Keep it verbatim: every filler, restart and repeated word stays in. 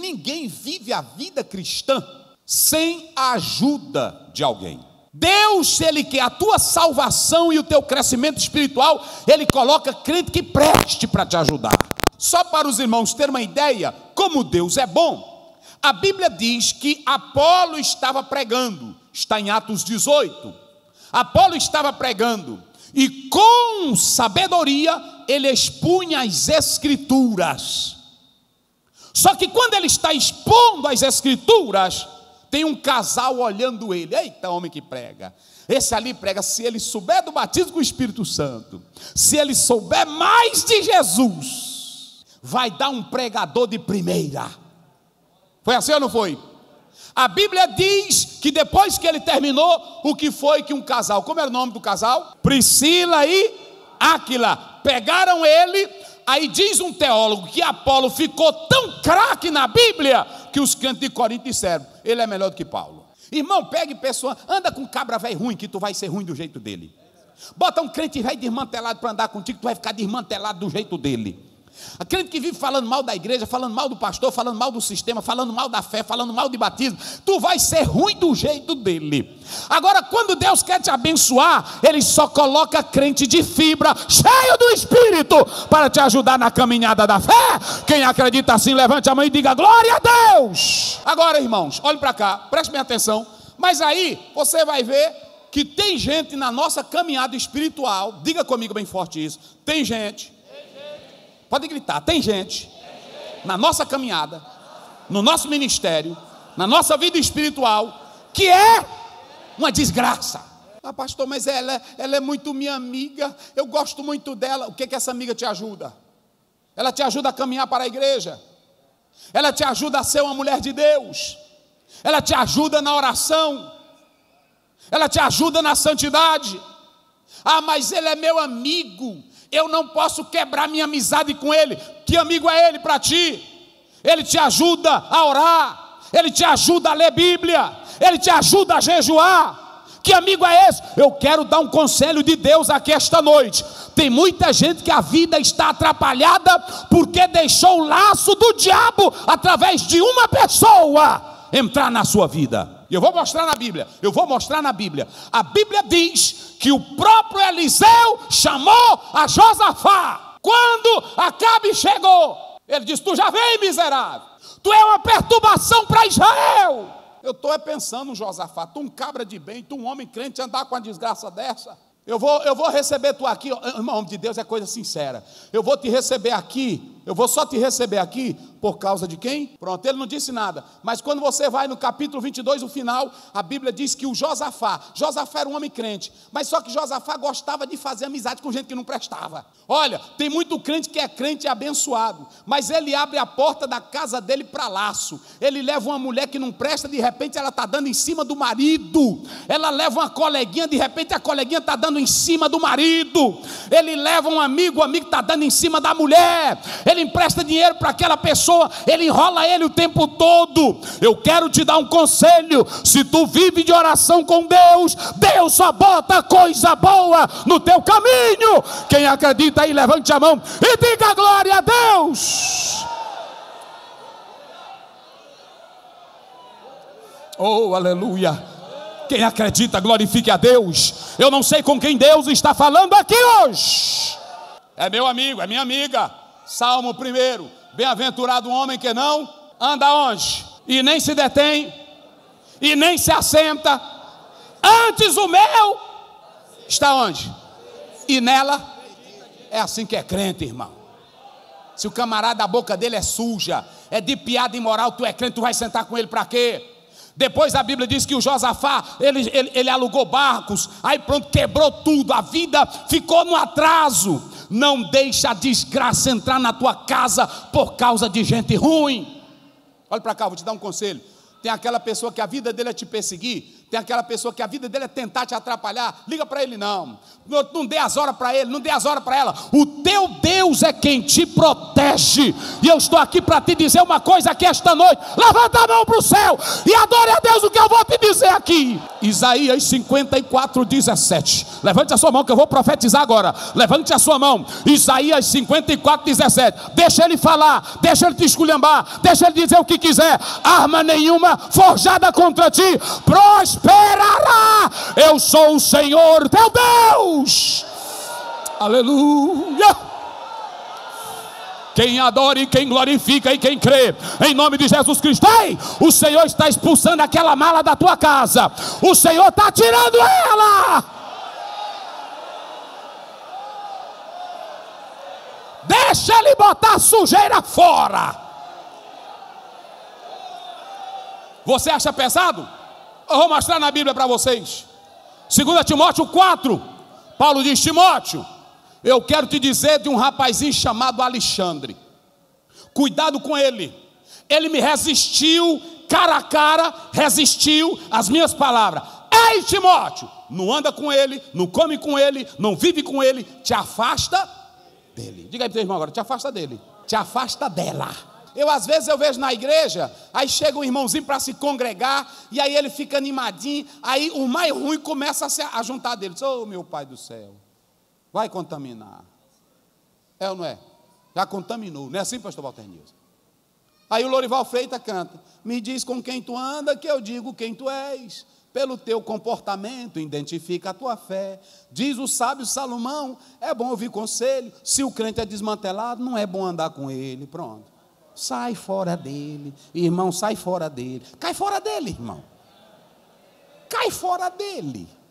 Ninguém vive a vida cristã sem a ajuda de alguém. Deus, Ele quer a tua salvação e o teu crescimento espiritual, Ele coloca crente que preste para te ajudar. Só para os irmãos terem uma ideia, como Deus é bom, a Bíblia diz que Apolo estava pregando, está em Atos dezoito, Apolo estava pregando, e com sabedoria ele expunha as escrituras. Só que quando ele está expondo as escrituras, tem um casal olhando ele. Eita, homem que prega. Esse ali prega, se ele souber do batismo com o Espírito Santo, se ele souber mais de Jesus, vai dar um pregador de primeira. Foi assim ou não foi? A Bíblia diz que depois que ele terminou, o que foi que um casal, como era o nome do casal? Priscila e Áquila, pegaram ele. Aí diz um teólogo que Apolo ficou tão craque na Bíblia, que os crentes de Corinto disseram, ele é melhor do que Paulo. Irmão, pegue pessoa, anda com cabra velho ruim, que tu vai ser ruim do jeito dele. Bota um crente velho desmantelado para andar contigo, tu vai ficar desmantelado do jeito dele. A crente que vive falando mal da igreja, falando mal do pastor, falando mal do sistema, falando mal da fé, falando mal de batismo, tu vai ser ruim do jeito dele. Agora, quando Deus quer te abençoar, Ele só coloca crente de fibra, cheio do Espírito, para te ajudar na caminhada da fé. Quem acredita assim, levante a mão e diga glória a Deus. Agora, irmãos, olhem para cá, prestem atenção. Mas aí, você vai ver que tem gente na nossa caminhada espiritual, diga comigo bem forte isso, tem gente, pode gritar, tem gente na nossa caminhada, no nosso ministério, na nossa vida espiritual, que é uma desgraça. Ah, pastor, mas ela, ela é muito minha amiga, eu gosto muito dela. O que que essa amiga te ajuda? Ela te ajuda a caminhar para a igreja, ela te ajuda a ser uma mulher de Deus, ela te ajuda na oração, ela te ajuda na santidade. Ah, mas ele é meu amigo, eu não posso quebrar minha amizade com ele. Que amigo é ele para ti? Ele te ajuda a orar, ele te ajuda a ler Bíblia, ele te ajuda a jejuar. Que amigo é esse? Eu quero dar um conselho de Deus aqui esta noite. Tem muita gente que a vida está atrapalhada porque deixou o laço do diabo através de uma pessoa entrar na sua vida. E eu vou mostrar na Bíblia, eu vou mostrar na Bíblia. A Bíblia diz que o próprio Eliseu chamou a Josafá. Quando Acabe chegou, ele disse, tu já vem, miserável, tu é uma perturbação para Israel. Eu estou pensando, Josafá, tu um cabra de bem, tu um homem crente, andar com uma desgraça dessa. Eu vou, eu vou receber tu aqui, irmão, homem de Deus é coisa sincera. Eu vou te receber aqui, eu vou só te receber aqui por causa de quem? Pronto, ele não disse nada. Mas quando você vai no capítulo vinte e dois, no final, a Bíblia diz que o Josafá, Josafá era um homem crente, mas só que Josafá gostava de fazer amizade com gente que não prestava. Olha, tem muito crente que é crente e abençoado, mas ele abre a porta da casa dele para laço. Ele leva uma mulher que não presta, de repente ela está dando em cima do marido. Ela leva uma coleguinha, de repente a coleguinha está dando em cima do marido. Ele leva um amigo, o amigo está dando em cima da mulher. Ele empresta dinheiro para aquela pessoa, ele enrola ele o tempo todo. Eu quero te dar um conselho: se tu vive de oração com Deus, Deus só bota coisa boa no teu caminho. Quem acredita aí, levante a mão e diga glória a Deus. Oh, aleluia. Quem acredita, glorifique a Deus. Eu não sei com quem Deus está falando aqui hoje. É meu amigo, é minha amiga. Salmo primeiro. Bem-aventurado o homem que não anda onde? E nem se detém, e nem se assenta. Antes o meu está onde? E nela. É assim que é crente, irmão. Se o camarada, a boca dele é suja, é de piada imoral, tu é crente, tu vai sentar com ele para quê? Depois a Bíblia diz que o Josafá, ele, ele, ele alugou barcos, aí pronto, quebrou tudo, a vida ficou no atraso. Não deixa a desgraça entrar na tua casa por causa de gente ruim. Olha para cá, vou te dar um conselho. Tem aquela pessoa que a vida dele é te perseguir, Tem aquela pessoa que a vida dele é tentar te atrapalhar. Liga para ele não. Não, não dê as horas para ele, não dê as horas para ela. O teu Deus é quem te protege. E eu estou aqui para te dizer uma coisa aqui esta noite. Levanta a mão para o céu e adore a Deus o que eu vou te dizer aqui. Isaías cinquenta e quatro, dezessete. Levante a sua mão que eu vou profetizar agora. Levante a sua mão. Isaías cinquenta e quatro, dezessete. Deixa ele falar, deixa ele te esculhambar, deixa ele dizer o que quiser. Arma nenhuma forjada contra ti prosperará. Eu sou o Senhor teu Deus. Aleluia. Quem adora e quem glorifica e quem crê em nome de Jesus Cristo. Ei, o Senhor está expulsando aquela mala da tua casa. O Senhor está tirando ela. Deixa ele botar a sujeira fora. Você acha pesado? Eu vou mostrar na Bíblia para vocês. Segunda Timóteo quatro. Paulo diz: Timóteo, eu quero te dizer de um rapazinho chamado Alexandre. Cuidado com ele. Ele me resistiu cara a cara, resistiu às minhas palavras. Ei, Timóteo, não anda com ele, não come com ele, não vive com ele, te afasta dele. Diga aí para o teu irmão agora, te afasta dele, te afasta dela. Eu às vezes eu vejo na igreja, aí chega um irmãozinho para se congregar, e aí ele fica animadinho, aí o mais ruim começa a, se, a juntar dele. Diz: ô meu pai do céu, vai contaminar. É ou não é? Já contaminou, não é assim, pastor Walter Nilson? Aí o Lorival Freitas canta: me diz com quem tu anda, que eu digo quem tu és. Pelo teu comportamento identifica a tua fé. Diz o sábio Salomão: é bom ouvir conselho. Se o crente é desmantelado, não é bom andar com ele. Pronto. Sai fora dele, irmão, sai fora dele. Cai fora dele, irmão. Cai fora dele.